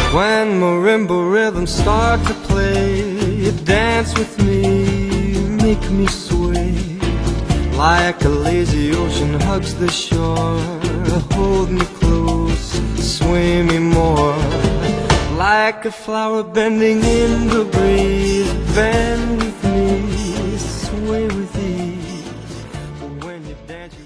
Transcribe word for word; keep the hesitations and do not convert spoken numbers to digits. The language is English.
When marimba rhythms start to play, dance with me, make me sway. Like a lazy ocean hugs the shore, hold me close, sway me more. Like a flower bending in the breeze, bend with me, sway with ease. When you dance